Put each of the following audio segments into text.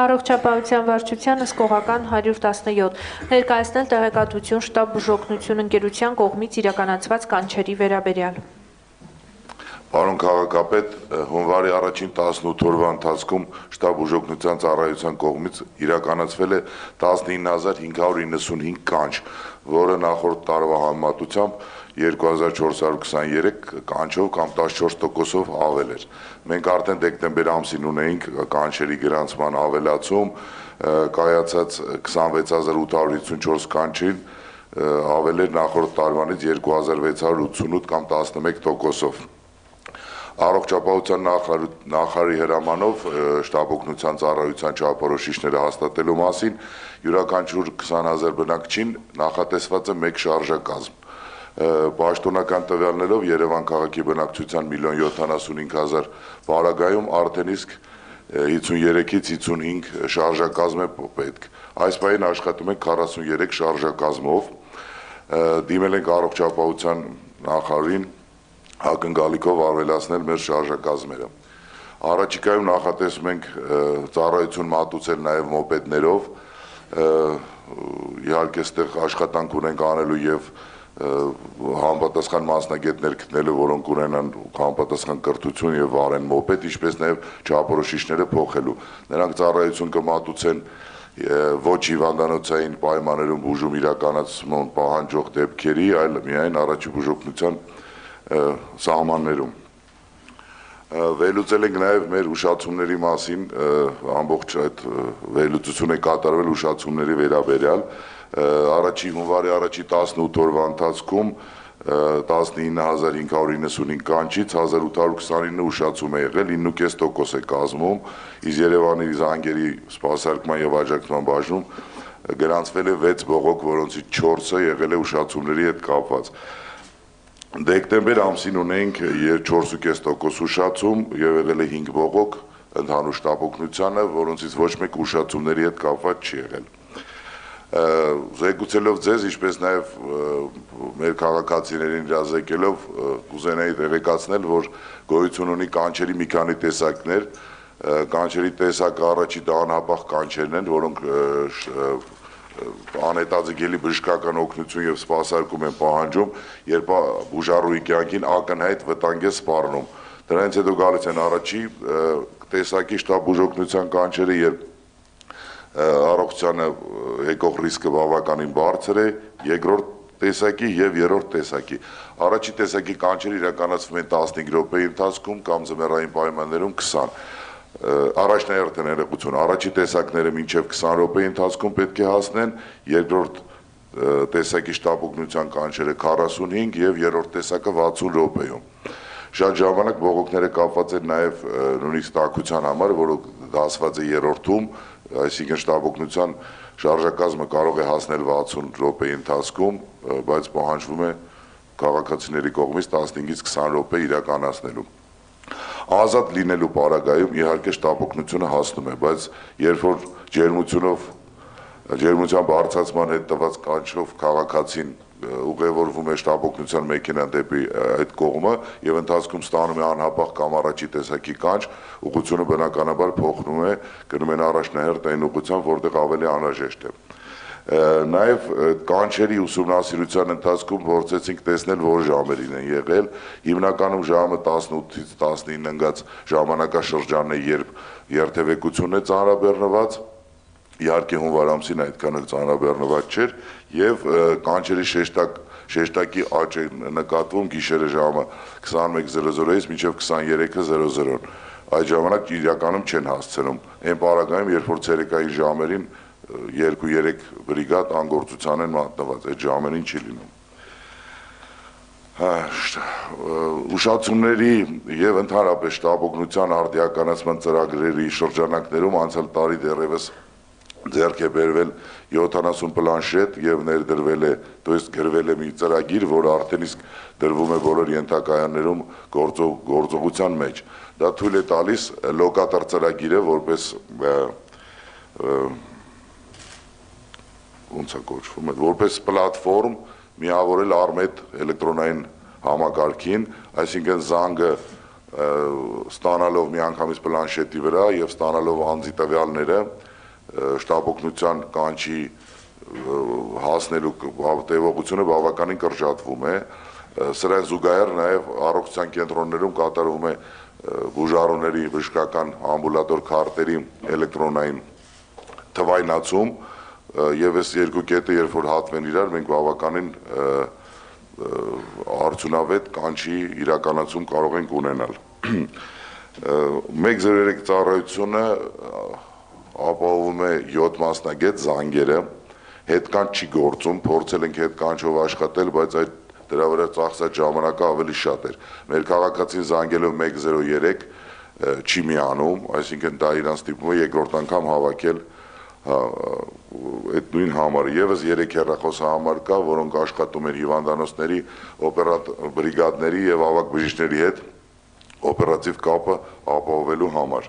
Առողջապահության վարչության ըսկողական 117 ներկայացնել տեղեկատվություն շտաբ բուժօգնություն ընկերության կողմից իրականացված կանչերի վերաբերյալ։ Պարոն քաղաքապետ, հունվարի առաջին 18 օրվա ընթացքում շտաբ բուժօգնության ծառայության կողմից իրականացվել է 19595 կանչ, որը նախորդ տարվա համեմատությամբ 2423 կանչով կամ 14%-ով ավել էր։ Մենք արդեն դեկտեմբեր ամսին ունեինք կանչերի գրանցման ավելացում, կայացած 26854 կանչին ավել էր նախորդ տարվանից 2688 կամ 11%-ով։ Առողջապահության նախարարի հրամանով շտաբ օգնության ծառայության չափորոշիչները հաստատելու մասին յուրաքանչյուր 20,000 բնակչին նախատեսված է 1 շարժակազմ։ Պաշտոնական տվյալներով Երևան քաղաքի բնակչության 1.075.000 պարագայում արդեն իսկ 53-ից 55 շարժակազմ է պետք։ Այս պահին աշխատում ենք 43 շարժակազմով, դիմել ենք առողջապահության նախարարին ակնկալիքով ավելացնել մեր շարժակազմերը։ Առաջիկայում նախատեսում ենք ծառայություն մատուցել նաև մոպեդներով, իհարկե այստեղ աշխատանք ունենք անելու եւ համապատասխան մասնագետներ գտնելու, որոնք ունենան համապատասխան կրթություն եւ վարեն մոպեդ, ինչպես նաև չափորոշիչները փոխելու։ Նրանք ծառայություն կմատուցեն ոչ հիվանդանոցային պայմաններում բուժում իրականացման պահանջող դեպքերի, այլ միայն առաջի բուժօգնության սահմաններում։ Վերլուծել ենք նաև մեր ուշացումների մասին, ամբողջ այդ վերլուծությունը կատարվել ուշացումների վերաբերյալ, հունվարի առաջի 18 օրվա ընթացքում 19595 կանչից 1829 ուշացում է եղել, 9.5% է կազմում, իսկ Երևանի զանգերի սպասարկման եւ աջակցման բաժնում գրանցվել է 6 բողոք, որոնցից 4-ը եղել է ուշացումների հետ կապված։ Դեկտեմբեր ամսին ունենք 4.5% ուշացում եւ եղել է 5 բողոք ընդհանուր շտաբ օգնությանը, որոնցից ոչ մեկ ուշացումների հետ կապված չի եղել։ Զեկուցելով ձեզ, ինչպես նաև մեր քաղաքացիներին իրազեկելով, կուզենայի տեղեկացնել, որ գոյություն ունի կանչերի մի քանի տեսակներ, կանչերի տեսակը առաջի դա անհապաղ կանչերն են, որոնք անհետաձգելի բժշկական օգնություն եւ սպասարկում են պահանջում, երբ բուժառուի կյանքին ակնհայտ վտանգ է սպառնում։ Դրանից հետո գալիս են առաջի տեսակի շտաբ բուժօգնության կանչերը, երբ առողջությանը եկող ռիսկը բավականին բարձր է, երկրորդ տեսակի եւ երրորդ տեսակի։ Առաջի տեսակի կանչերը իրականացվում են 15 րոպեի ընթացքում կամ ձմեռային պայմաններում 20։ Առաջնահերթ ներողություն, առաջի տեսակները մինչև 20 րոպեի ընթացքում պետք է հասնեն, երկրորդ տեսակի շտաբ օգնության կանչերը 45 եւ երրորդ տեսակը 60 րոպեում։ Շատ ժամանակ բողոքները կապված են նաև նույնիսկ տաքության համար, որը դասված է երրորդում, այսինքն շտաբ օգնության շարժակազմը կարող է հասնել 60 րոպեի ընթացքում, բայց պահանջվում է քաղաքացիների կողմից 15-ից 20 րոպե իրականացնելու։ Ազատ լինելու պարագայում իհարկե շտաբ օգնությունը հասնում է, բայց երբ որ ջերմության բարձրացման հետ տված կանչով քաղաքացին ուղևորվում է շտաբ օգնության մեքենան դեպի այդ կողմը եւ ընթացքում ստանում է անհապաղ կամ առաջի տեսակի կանչ, ուղղությունը բնականաբար փոխվում է, գնում են առաջնահերթ այն ուղղությամբ, որտեղ ավելի անհրաժեշտ է։ Նաև կանչերի ուսումնասիրության ընթացքում փորձեցինք տեսնել, որ ժամերին են եղել, հիմնականում ժամը 18-ից 19 ընկած ժամանակաշրջանն է, երբ երթևեկությունն է ծանրաբեռնված, իհարկե հունվար ամսին այդքան էլ ծանրաբեռնված չէր, եւ կանչերի շեշտակի աճ է նկատվում գիշերը ժամը 21:00-ից մինչև 23:00, այդ ժամանակ իրականում չեն հասցնում, այն պարագայում, երբ որ ցերեկային ժամերին 2-3 բրիգադ անգործության են մատնված, այդ ժամերին չի լինում։ Ուշացումների եւ ընդհանրապես շտաբ օգնության արդիականացման ծրագրերի շրջանակներում անցյալ տարի դեռևս ձեռք է բերվել 70 պլանշետ եւ ներդրվել է, то есть գրվել է մի ծրագիր, որը արդեն իսկ դրվում է բոլոր ենթակայաններում գործողության մեջ։ Դա թույլ է տալիս լոկատոր ծրագիրը որպես որպես պլատֆորմ միավորել Արմետ էլեկտրոնային համակարգին, այսինքն զանգը ստանալով միանգամից պլանշետի վրա եւ ստանալով անձի տվյալները շտաբօգնության կանչի հասնելու տևողությունը բավականին կրճատվում է, սրան զուգահեռ նաև առողջության կենտրոններում կատարվում է բուժառուների բժշկական ամբուլատոր քարտերի էլեկտրոնային թվայնացում եւ այս երկու կետը երբ որ հատվեն իրար մենք բավականին արդյունավետ կանչի իրականացում կարող ենք ունենալ 103 ծառայությունը ապահովում է 7 մասնագետ զանգերը հետքանչ չի գործում փորձել ենք հետքանչով աշխատել բայց այդ դրա վրա ծախսած ժամանակը ավելի շատ էր մեր քաղաքացին զանգելով 103 չի միանում այսինքն դա իրան ստիպում է երկրորդ անգամ հավաքել այդ նույն համարը եւս 3 հեռախոսահամար կա որոնք աշխատում են հիվանդանոցների բրիգադների եւ ավագ բժիշկների հետ օպերատիվ կապը ապահովելու համար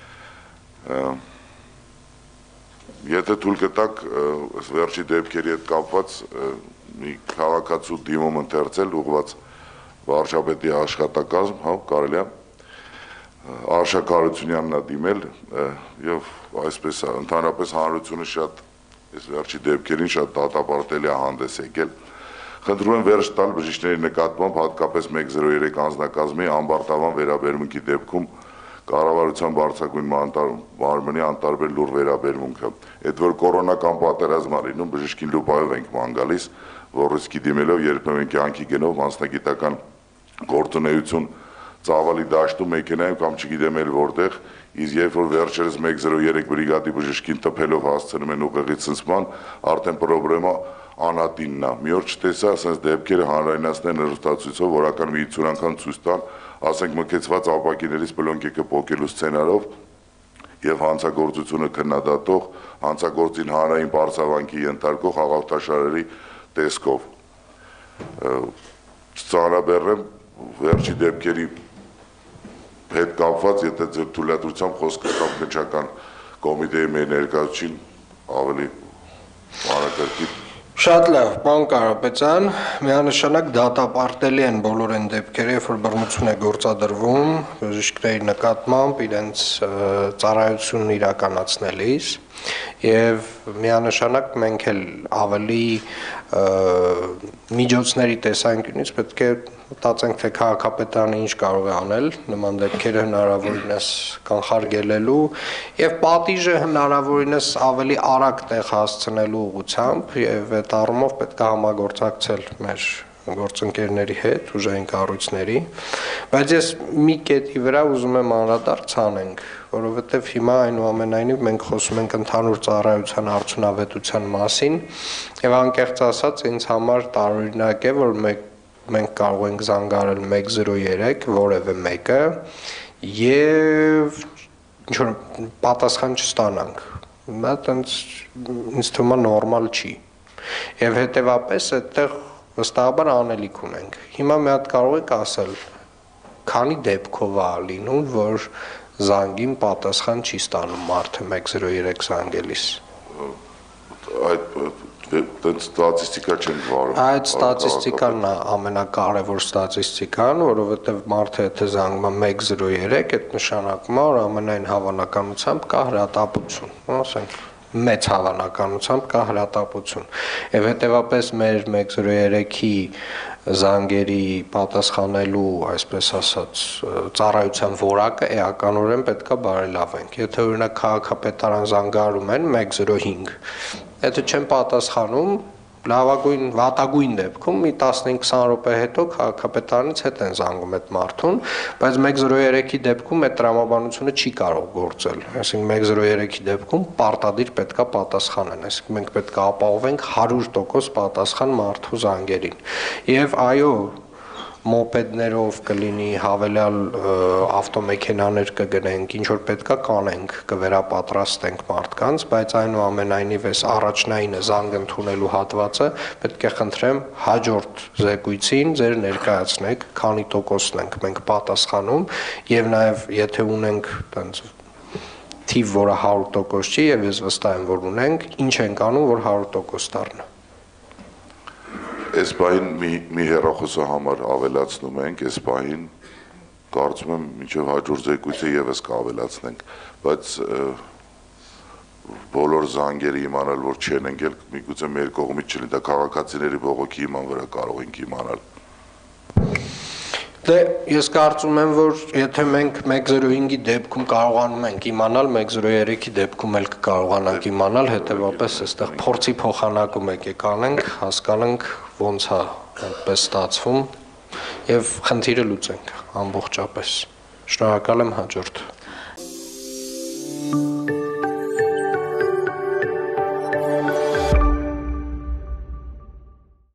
եթե թույլ կտաք վերջի դեպքերի հետ կապված մի քաղաքացու դիմում ընթերցել ուղղված վարչապետի աշխատակազմ հա կարելի է Արշակ Հարությունյանն է դիմել եւ այսպես ընդհանրապես հանրությունը շատ այս վերջի դեպքերին շատ դատապարտելի է հանդես եկել խնդրում եմ վերջ տալ բժիշկների նկատմամբ հատկապես 103 անձնակազմի ամբարտավան վերաբերմունքի դեպքում կառավարության բարձրագույն մարմնի անտարբեր լուր վերաբերմունքը այդ որ կորոնական պատերազմ է լինում բժշկին լուպայով ենք ման գալիս որ ռիսկի դիմելով երբեմն կյանքի գնով մասնագիտական գործունեություն ծավալի դաշտում մեքենայում կամ չգիտեմ էլ որտեղ իսկ երբ որ վերջերս 103 բրիգադի բժշկին տփելով հասցնում են ուղեղի ցնցման արդեն խնդրեմա անատինն է մի օր չտեսա ասես դեպքերը հանրայնացնեն հեռուստացույցով որական մի 50 անգամ ցույց տան ասենք մկեցված ապակիներից բլոնկեկը փոկելու սցենարով եւ հանցագործությունը քննադատող հանցագործին հանրային բարձավանքի ենթարկող հաղորդաշարերի տեսքով ծանրաբեռեմ վերջի դեպքերի հետ կապված եթե ձեր թույլատրությամբ խոսքը կամ քննչական կոմիտեի մեր ներկայացուցին ավելի մանրակրկիտ Շատ լավ, պարոն Կարապետյան, միանշանակ դատապարտելի են բոլոր այն դեպքերը, երբ որ բռնություն է գործադրվում բժիշկների նկատմամբ իրենց ծառայությունն իրականացնելիս եւ միանշանակ մենք էլ ավելի միջոցների տեսանկյունից պետք է մտածենք թե քաղաքապետարանը ինչ կարող է անել նման դեպքերը հնարավորինս կանխարգելելու եւ պատիժը հնարավորինս ավելի արագ տեղ հասցնելու ուղղությամբ եւ այդ առումով պետք է համագործակցել մեր գործընկերների հետ, ուժային կառույցների, բայց ես մի կետի վրա ուզում եմ անդրադարձ անենք, որովհետև հիմա այնուամենայնիվ մենք խոսում ենք ընդհանուր ծառայության արդյունավետության մասին եւ անկեղծ ասած ինձ համար տարօրինակ է, որ մենք կարող ենք զանգարել 103 որևէ մեկը եւ ինչ-որ պատասխան չստանանք։ Դա ինձ թվում է նորմալ չի։ Եվ հետեւապես այդտեղ վստահաբար անելիք ունենք։ Հիմա մի հատ կարող եք ասել, քանի դեպքով է լինում, որ զանգին պատասխան չի ստանում մարդը 103 զանգելիս։ Այդ ստատիստիկա չենք վարում։ Այդ ստատիստիկան է ամենակարևոր ստատիստիկան, որովհետև մարդը եթե զանգում է 103, այդ նշանակում է, որ ամենայն հավանականությամբ կա հրատապություն, ասենք մեծ հավանականությամբ կա հրատապություն եւ հետեւապես մեր 103-ի զանգերի պատասխանելու, այսպես ասած, ծառայության որակը էականորեն պետքա բարելավենք։ Եթե օրինակ քաղաքապետարան զանգարում են 105, եթե չեն պատասխանում, լավագույն վատագույն դեպքում մի 15-20 րոպե հետո քաղաքապետարանից հետ են զանգում այդ մարդուն, բայց 103-ի դեպքում այդ տրամաբանությունը չի կարող գործել։ Այսինքն 103-ի դեպքում պարտադիր պետքա պատասխանեն, այսինքն մենք պետք է ապահովենք 100% պատասխան մարդու զանգերին։ Եվ այո, մոպեդներով կլինի հավելյալ ավտոմեքենաներ կգնենք, ինչ որ պետքա կանենք, կվերապատրաստենք մարդկանց, բայց այնուամենայնիվ այս առաջնայինը զանգ ընդունելու հատվածը պետք է խնդրեմ հաջորդ զեկույցին ձեր ներկայացնեք, քանի տոկոսն ենք մենք պատասխանում եւ նաեւ եթե ունենք տենց թիվ, որը 100% չի եւ ես վստահ եմ, որ ունենք, ինչ ենք անում, որ 100% դառնա։ Այս բային մի հեռախոսահամար ավելացնում ենք, այս բային կարծում եմ մինչև հաջորդ զեկույցը եւս կավելացնենք, բայց բոլոր զանգերը իմանալ, որ չեն ընկել, միգուցե մեր կողմից չլինի, դա քաղաքացիների բողոքի իման վրա կարող ենք իմանալ։ Դե ես կարծում եմ, որ եթե մենք 105-ի դեպքում կարողանում ենք իմանալ, 103-ի դեպքում էլ կկարողանանք իմանալ, հետևաբար այստեղ փորձի փոխանակում եկեք անենք, հասկանանք ոնց է այդպես ստացվում եւ խնդիրը լուծենք ամբողջապես։ Շնորհակալ եմ, հաջորդ